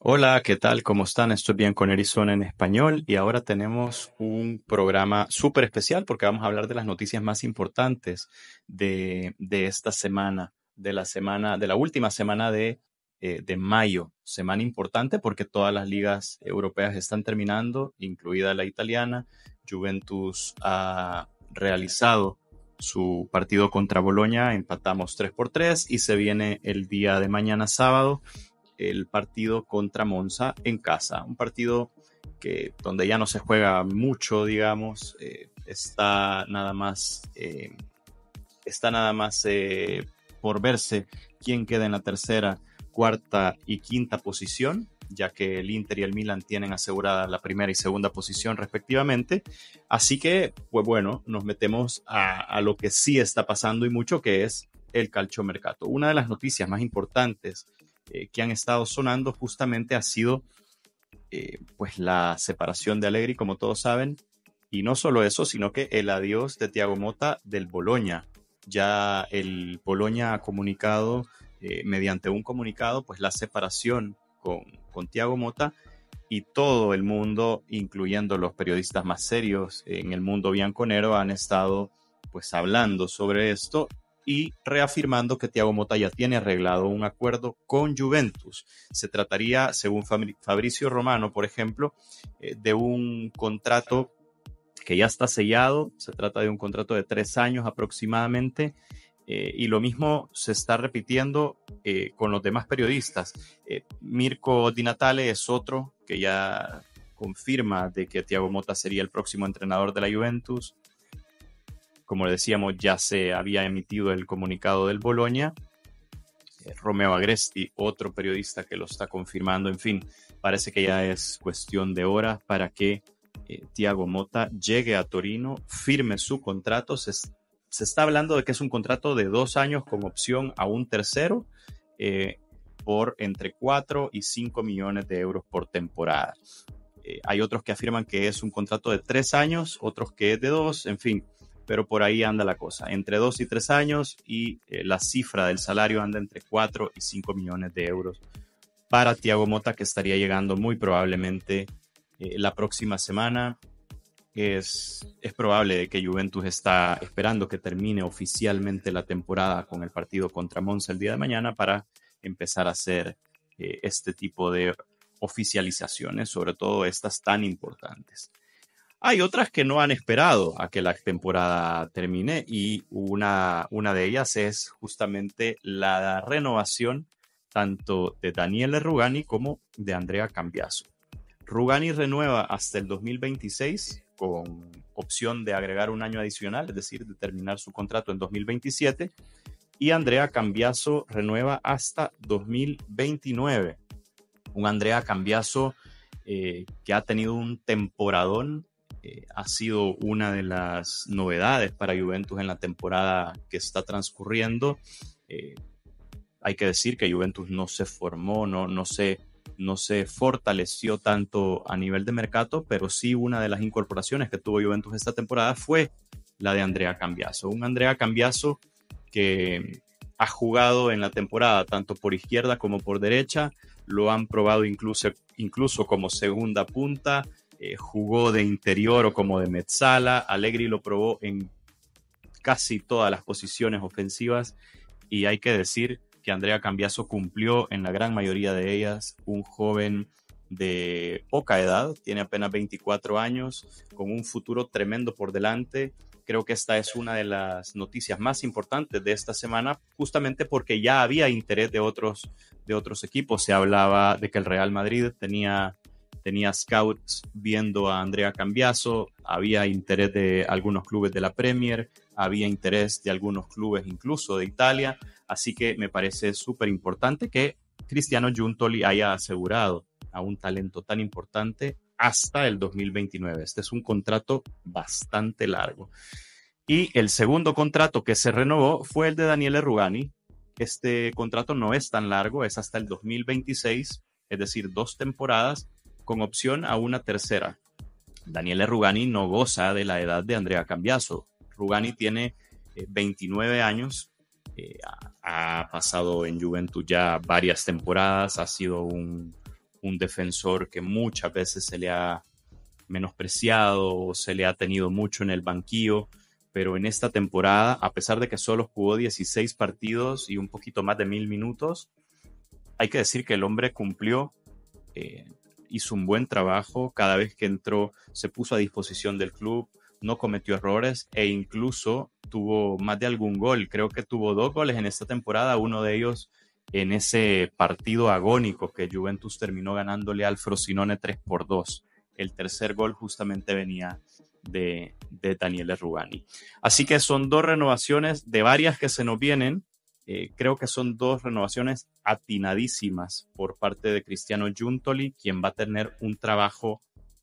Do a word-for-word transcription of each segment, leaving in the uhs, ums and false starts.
Hola, ¿qué tal? ¿Cómo están? Estoy bien con Arizona en español y ahora tenemos un programa súper especial porque vamos a hablar de las noticias más importantes de, de esta semana, de la semana, de la última semana de, eh, de mayo. Semana importante porque todas las ligas europeas están terminando, incluida la italiana. Juventus ha realizado su partido contra Boloña, empatamos tres por tres y se viene el día de mañana sábado el partido contra Monza en casa. Un partido que donde ya no se juega mucho, digamos, eh, está nada más, eh, está nada más eh, por verse quién queda en la tercera, cuarta y quinta posición, ya que el Inter y el Milan tienen asegurada la primera y segunda posición respectivamente. Así que, pues bueno, nos metemos a, a lo que sí está pasando y mucho, que es el calciomercato. Una de las noticias más importantes eh, que han estado sonando justamente ha sido eh, pues la separación de Allegri, como todos saben, y no solo eso, sino que el adiós de Thiago Motta del Boloña. Ya el Boloña ha comunicado, eh, mediante un comunicado, pues la separación con, con Thiago Motta, y todo el mundo, incluyendo los periodistas más serios en el mundo bianconero, han estado pues hablando sobre esto y reafirmando que Thiago Motta ya tiene arreglado un acuerdo con Juventus. Se trataría, según Fabrizio Romano, por ejemplo, eh, de un contrato que ya está sellado. Se trata de un contrato de tres años aproximadamente. Eh, y lo mismo se está repitiendo eh, con los demás periodistas. Eh, Mirko Di Natale es otro que ya confirma de que Thiago Motta sería el próximo entrenador de la Juventus. Como le decíamos, ya se había emitido el comunicado del Boloña. Eh, Romeo Agresti, otro periodista que lo está confirmando. En fin, parece que ya es cuestión de horas para que eh, Thiago Motta llegue a Torino, firme su contrato. Se Se está hablando de que es un contrato de dos años con opción a un tercero eh, por entre cuatro y cinco millones de euros por temporada. Eh, hay otros que afirman que es un contrato de tres años, otros que es de dos, en fin, pero por ahí anda la cosa, entre dos y tres años, y eh, la cifra del salario anda entre cuatro y cinco millones de euros para Thiago Motta, que estaría llegando muy probablemente eh, la próxima semana. Es, es probable que Juventus está esperando que termine oficialmente la temporada con el partido contra Monza el día de mañana para empezar a hacer eh, este tipo de oficializaciones, sobre todo estas tan importantes. Hay otras que no han esperado a que la temporada termine y una, una de ellas es justamente la renovación tanto de Daniele Rugani como de Andrea Cambiaso. Rugani renueva hasta el dos mil veintiséis con opción de agregar un año adicional, es decir, de terminar su contrato en dos mil veintisiete, y Andrea Cambiaso renueva hasta dos mil veintinueve. Un Andrea Cambiaso eh, que ha tenido un temporadón, eh, ha sido una de las novedades para Juventus en la temporada que está transcurriendo. Eh, hay que decir que Juventus no se formó, no, no se no se fortaleció tanto a nivel de mercado, pero sí una de las incorporaciones que tuvo Juventus esta temporada fue la de Andrea Cambiaso. Un Andrea Cambiaso que ha jugado en la temporada tanto por izquierda como por derecha, lo han probado incluso, incluso como segunda punta, eh, jugó de interior o como de mezzala. Allegri lo probó en casi todas las posiciones ofensivas y hay que decir que Andrea Cambiaso cumplió en la gran mayoría de ellas. Un joven de poca edad, tiene apenas veinticuatro años, con un futuro tremendo por delante. Creo que esta es una de las noticias más importantes de esta semana, justamente porque ya había interés de otros, de otros equipos. Se hablaba de que el Real Madrid tenía, tenía scouts viendo a Andrea Cambiaso, había interés de algunos clubes de la Premier, había interés de algunos clubes incluso de Italia. Así que me parece súper importante que Cristiano Giuntoli haya asegurado a un talento tan importante hasta el dos mil veintinueve. Este es un contrato bastante largo. Y el segundo contrato que se renovó fue el de Daniele Rugani. Este contrato no es tan largo, es hasta el dos mil veintiséis, es decir, dos temporadas con opción a una tercera. Daniele Rugani no goza de la edad de Andrea Cambiaso. Rugani tiene eh, veintinueve años. Eh, ha, ha pasado en Juventus ya varias temporadas, ha sido un, un defensor que muchas veces se le ha menospreciado o se le ha tenido mucho en el banquillo, pero en esta temporada, a pesar de que solo jugó dieciséis partidos y un poquito más de mil minutos, hay que decir que el hombre cumplió, eh, hizo un buen trabajo, cada vez que entró se puso a disposición del club, no cometió errores e incluso tuvo más de algún gol. Creo que tuvo dos goles en esta temporada, uno de ellos en ese partido agónico que Juventus terminó ganándole al Frosinone tres por dos. El tercer gol justamente venía de, de Daniele Rugani. Así que son dos renovaciones de varias que se nos vienen. Eh, creo que son dos renovaciones atinadísimas por parte de Cristiano Giuntoli, quien va a tener un trabajo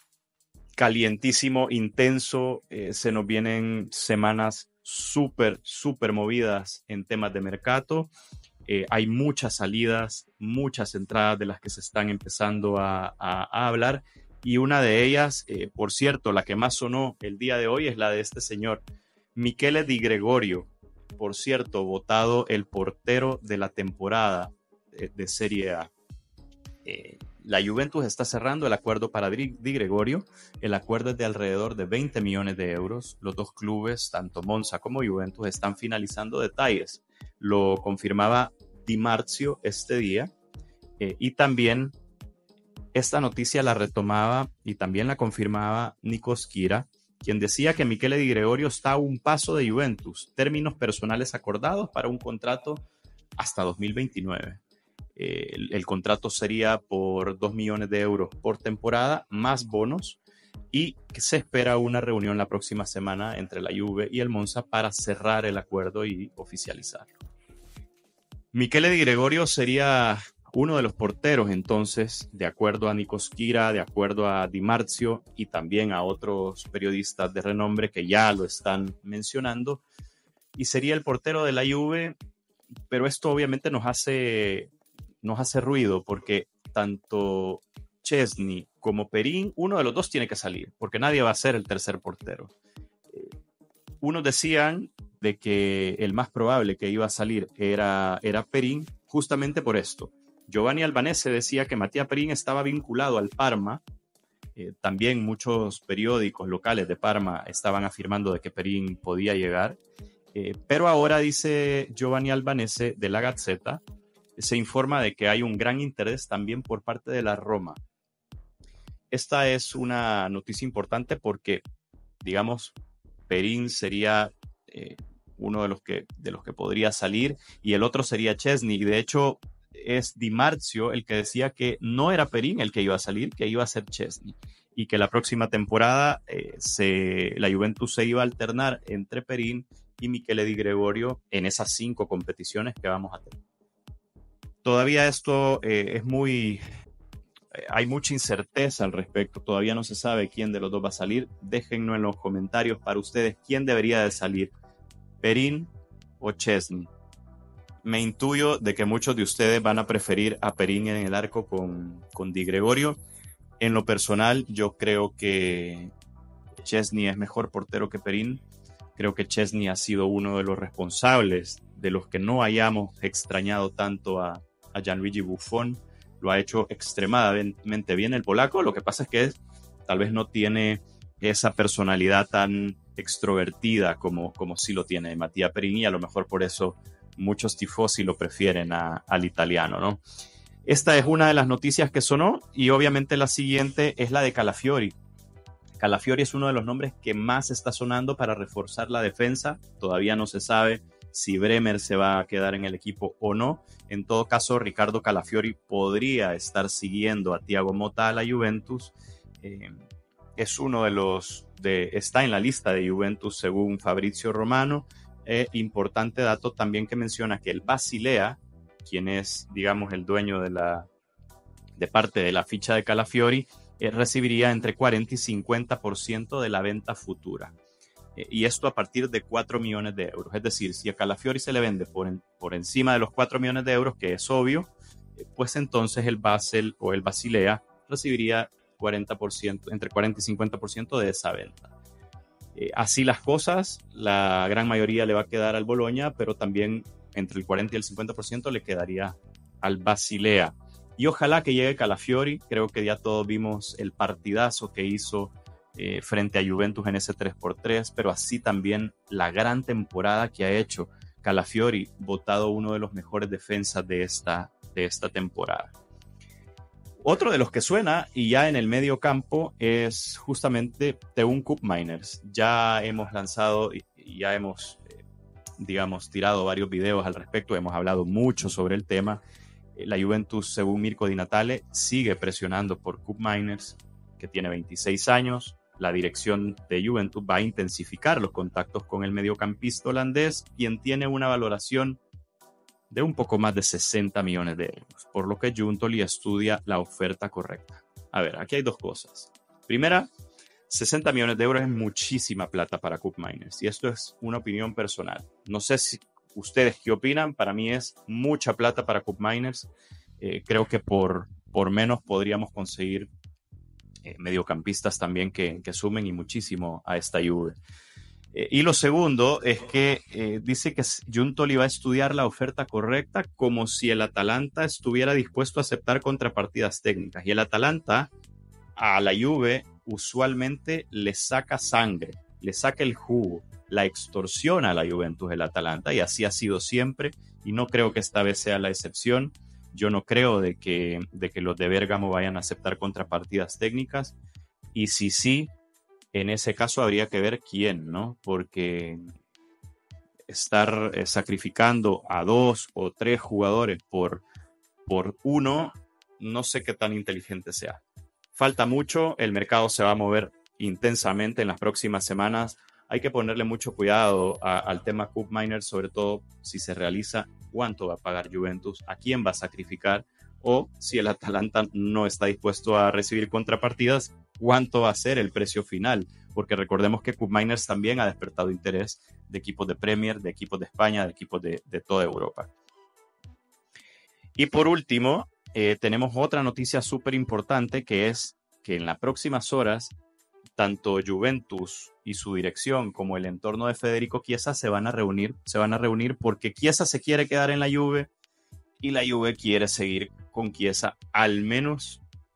calientísimo, intenso. Eh, se nos vienen semanas súper, súper movidas en temas de mercado. Eh, hay muchas salidas, muchas entradas de las que se están empezando a, a, a hablar. Y una de ellas, eh, por cierto, la que más sonó el día de hoy es la de este señor, Michele Di Gregorio. Por cierto, votado el portero de la temporada de, de Serie A. Eh, la Juventus está cerrando el acuerdo para Di, Di Gregorio. El acuerdo es de alrededor de veinte millones de euros. Los dos clubes, tanto Monza como Juventus, están finalizando detalles. Lo confirmaba Di Marzio este día. Eh, y también esta noticia la retomaba y también la confirmaba Nikos Kira, quien decía que Michele Di Gregorio está a un paso de Juventus, términos personales acordados para un contrato hasta dos mil veintinueve. Eh, el, el contrato sería por dos millones de euros por temporada, más bonos, y que se espera una reunión la próxima semana entre la Juve y el Monza para cerrar el acuerdo y oficializarlo. Michele Di Gregorio sería uno de los porteros, entonces, de acuerdo a Nikos Kira, de acuerdo a Di Marzio y también a otros periodistas de renombre que ya lo están mencionando, y sería el portero de la Juve, pero esto obviamente nos hace, nos hace ruido porque tanto Szczęsny como Perín, uno de los dos tiene que salir, porque nadie va a ser el tercer portero. Unos decían de que el más probable que iba a salir era, era Perín, justamente por esto. Giovanni Albanese decía que Mattia Perín estaba vinculado al Parma. Eh, también muchos periódicos locales de Parma estaban afirmando de que Perín podía llegar. Eh, pero ahora, dice Giovanni Albanese de la Gazzetta, se informa de que hay un gran interés también por parte de la Roma. Esta es una noticia importante porque, digamos, Perín sería eh, uno de los, que, de los que podría salir y el otro sería Szczęsny. Y de hecho, es Di Marzio el que decía que no era Perín el que iba a salir, que iba a ser Szczęsny, y que la próxima temporada eh, se, la Juventus se iba a alternar entre Perín y Michele Di Gregorio en esas cinco competiciones que vamos a tener. Todavía esto eh, es muy... Eh, hay mucha incerteza al respecto, todavía no se sabe quién de los dos va a salir. Déjennos en los comentarios para ustedes quién debería de salir, Perín o Szczęsny. Me intuyo de que muchos de ustedes van a preferir a Perín en el arco con, con Di Gregorio. En lo personal, yo creo que Szczęsny es mejor portero que Perín. Creo que Szczęsny ha sido uno de los responsables de los que no hayamos extrañado tanto a, a Gianluigi Buffon. Lo ha hecho extremadamente bien el polaco. Lo que pasa es que tal vez no tiene esa personalidad tan extrovertida como, como sí lo tiene Mattia Perín, y a lo mejor por eso muchos tifosi lo prefieren a, al italiano, ¿no? Esta es una de las noticias que sonó, y obviamente la siguiente es la de Calafiori. Calafiori es uno de los nombres que más está sonando para reforzar la defensa. Todavía no se sabe si Bremer se va a quedar en el equipo o no. En todo caso, Ricardo Calafiori podría estar siguiendo a Thiago Motta a la Juventus. Eh, es uno de los, de, está en la lista de Juventus según Fabrizio Romano. Eh, importante dato también que menciona que el Basilea, quien es, digamos, el dueño de la de parte de la ficha de Calafiori, eh, recibiría entre cuarenta y cincuenta por ciento de la venta futura. Eh, y esto a partir de cuatro millones de euros. Es decir, si a Calafiori se le vende por, en, por encima de los cuatro millones de euros, que es obvio, eh, pues entonces el Basel o el Basilea recibiría cuarenta por ciento, entre cuarenta y cincuenta por ciento de esa venta. Eh, así las cosas, la gran mayoría le va a quedar al Bologna, pero también entre el cuarenta y el cincuenta por ciento le quedaría al Basilea. Y ojalá que llegue Calafiori. Creo que ya todos vimos el partidazo que hizo eh, frente a Juventus en ese tres por tres, pero así también la gran temporada que ha hecho Calafiori, votado uno de los mejores defensas de esta, de esta temporada. Otro de los que suena, y ya en el medio campo, es justamente Teun Koopmeiners. Ya hemos lanzado y ya hemos, eh, digamos, tirado varios videos al respecto, hemos hablado mucho sobre el tema. La Juventus, según Mirko Di Natale, sigue presionando por Koopmeiners, que tiene veintiséis años. La dirección de Juventus va a intensificar los contactos con el mediocampista holandés, quien tiene una valoración de un poco más de sesenta millones de euros, por lo que Giuntoli estudia la oferta correcta. A ver, aquí hay dos cosas. Primera, sesenta millones de euros es muchísima plata para Koopmeiners, y esto es una opinión personal. No sé si ustedes qué opinan, para mí es mucha plata para Koopmeiners. Eh, creo que por, por menos podríamos conseguir eh, mediocampistas también que, que sumen y muchísimo a esta Juve. Eh, y lo segundo es que eh, dice que Giuntoli va a estudiar la oferta correcta como si el Atalanta estuviera dispuesto a aceptar contrapartidas técnicas. Y el Atalanta a la Juve usualmente le saca sangre, le saca el jugo, la extorsiona a la Juventus el Atalanta, y así ha sido siempre, y no creo que esta vez sea la excepción. Yo no creo de que, de que los de Bérgamo vayan a aceptar contrapartidas técnicas, y si sí, en ese caso habría que ver quién, ¿no? Porque estar eh, sacrificando a dos o tres jugadores por, por uno, no sé qué tan inteligente sea. Falta mucho, el mercado se va a mover intensamente en las próximas semanas. Hay que ponerle mucho cuidado a, al tema Koopmeiners, sobre todo si se realiza, cuánto va a pagar Juventus, a quién va a sacrificar, o si el Atalanta no está dispuesto a recibir contrapartidas, cuánto va a ser el precio final, porque recordemos que Koopmeiners también ha despertado interés de equipos de Premier, de equipos de España, de equipos de, de toda Europa. Y por último, eh, tenemos otra noticia súper importante, que es que en las próximas horas, tanto Juventus y su dirección como el entorno de Federico Chiesa se van a reunir, se van a reunir porque Chiesa se quiere quedar en la Juve y la Juve quiere seguir con Chiesa al menos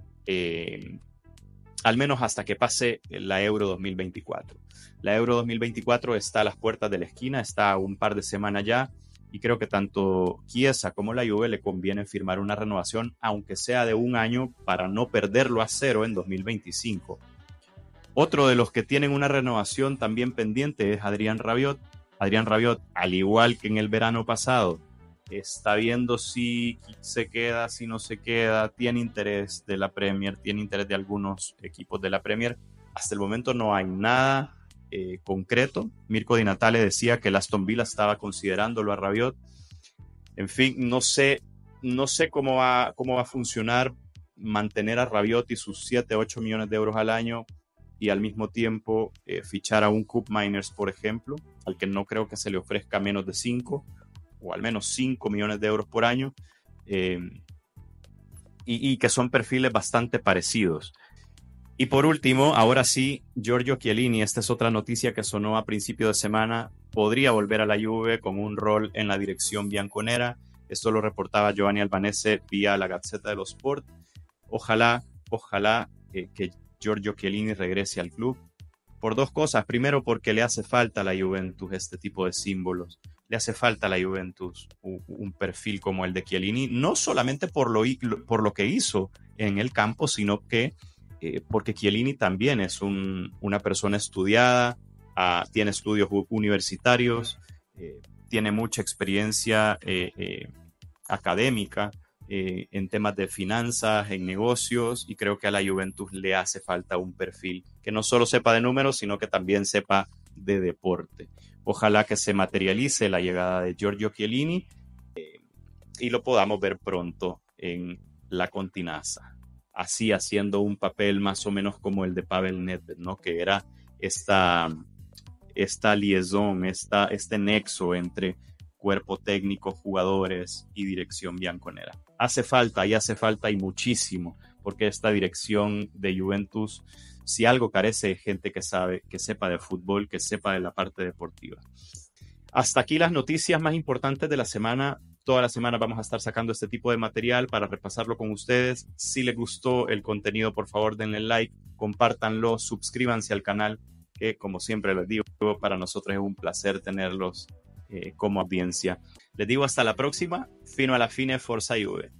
eh, al menos hasta que pase la Euro dos mil veinticuatro. La Euro dos mil veinticuatro está a las puertas de la esquina, está a un par de semanas ya, y creo que tanto Chiesa como la Juve le conviene firmar una renovación, aunque sea de un año, para no perderlo a cero en dos mil veinticinco. Otro de los que tienen una renovación también pendiente es Adrián Rabiot. Adrián Rabiot, al igual que en el verano pasado, está viendo si se queda, si no se queda, tiene interés de la Premier, tiene interés de algunos equipos de la Premier. Hasta el momento no hay nada eh, concreto. Mirko Di Natale decía que el Aston Villa estaba considerándolo a Rabiot. En fin, no sé, no sé cómo va, cómo va a funcionar mantener a Rabiot y sus siete, ocho millones de euros al año, y al mismo tiempo eh, fichar a un Koopmeiners, por ejemplo, al que no creo que se le ofrezca menos de cinco, o al menos cinco millones de euros por año, eh, y, y que son perfiles bastante parecidos. Y por último, ahora sí, Giorgio Chiellini, esta es otra noticia que sonó a principio de semana, podría volver a la Juve con un rol en la dirección bianconera. Esto lo reportaba Giovanni Albanese vía la Gazzetta dello Sport. Ojalá, ojalá eh, que Giorgio Chiellini regrese al club, por dos cosas. Primero, porque le hace falta a la Juventus este tipo de símbolos. Le hace falta a la Juventus un, un perfil como el de Chiellini, no solamente por lo, por lo que hizo en el campo, sino que eh, porque Chiellini también es un, una persona estudiada, uh, tiene estudios universitarios, eh, tiene mucha experiencia eh, eh, académica eh, en temas de finanzas, en negocios, y creo que a la Juventus le hace falta un perfil que no solo sepa de números, sino que también sepa de deporte. Ojalá que se materialice la llegada de Giorgio Chiellini eh, y lo podamos ver pronto en la Continaza, así haciendo un papel más o menos como el de Pavel Nedved, ¿no? Que era esta, esta liaison, esta, este nexo entre cuerpo técnico, jugadores y dirección bianconera. Hace falta y hace falta y muchísimo, porque esta dirección de Juventus, si algo carece de gente que sabe, que sepa de fútbol, que sepa de la parte deportiva. Hasta aquí las noticias más importantes de la semana. toda la semana vamos a estar sacando este tipo de material para repasarlo con ustedes. Si les gustó el contenido, por favor denle like, compártanlo, suscríbanse al canal, que como siempre les digo, para nosotros es un placer tenerlos eh, como audiencia. Les digo hasta la próxima. Fino a la fine, Forza Juve.